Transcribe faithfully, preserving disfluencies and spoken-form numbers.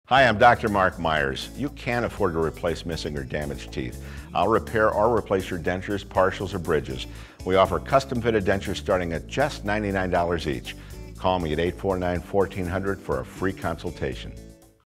Hi, I'm Doctor Mark Meyers. You can't afford to replace missing or damaged teeth. I'll repair or replace your dentures, partials, or bridges. We offer custom-fitted dentures starting at just ninety-nine dollars each. Call me at eight four nine, one four zero zero for a free consultation.